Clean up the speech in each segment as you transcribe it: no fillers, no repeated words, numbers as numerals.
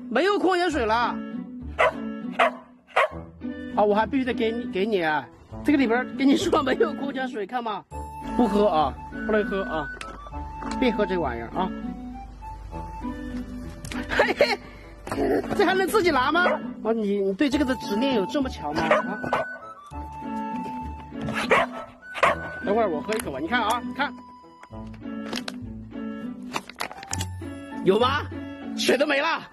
没有矿泉水了。啊，我还必须得给你，这个里边跟你说没有矿泉水，看嘛，不喝啊，不能喝啊，别喝这玩意儿啊。嘿嘿，这还能自己拿吗？啊，你对这个的执念有这么强吗？啊，等会儿我喝一口吧，你看啊，看，有吗？水都没了。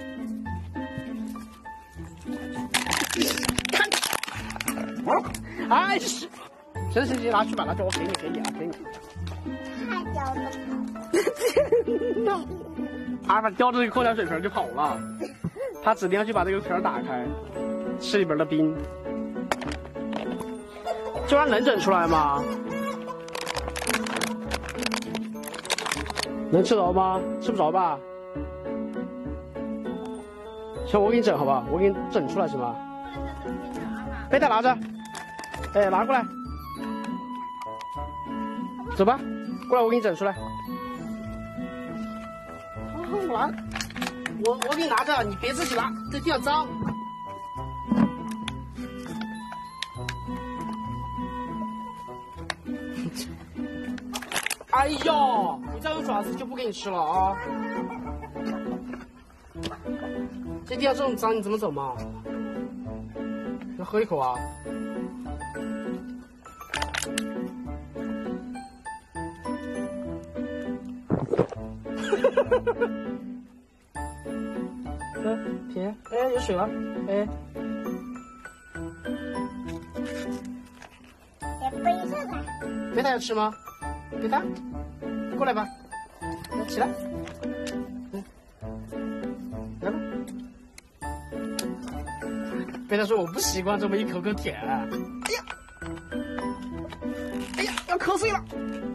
看，哎，行，拿去吧，拿去，我给你啊，给你。 太叼着跑。 阿尔法叼着这个矿泉水瓶就跑了，他指定要去把这个瓶打开，吃里边的冰。这玩意能整出来吗？能吃着吗？吃不着吧？行，我给你整好吧，我给你整出来行吗？背带拿着，哎，拿过来，走吧，过来，我给你整出来。我给你拿着，你别自己拿，这地方脏。哎呦，你再用爪子就不给你吃了啊！这地上这种脏，你怎么走嘛？要喝一口啊！甜，哎，有水了，哎。 背着它。 贝塔要吃吗？贝塔，过来吧，起来，来吧。贝塔说我不习惯这么一口口舔。哎呀，哎呀，要瞌睡了。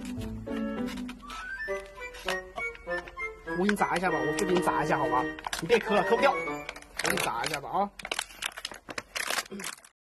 我给你砸一下吧，我就给你砸一下，好吧？你别磕了，磕不掉。我给你砸一下吧啊。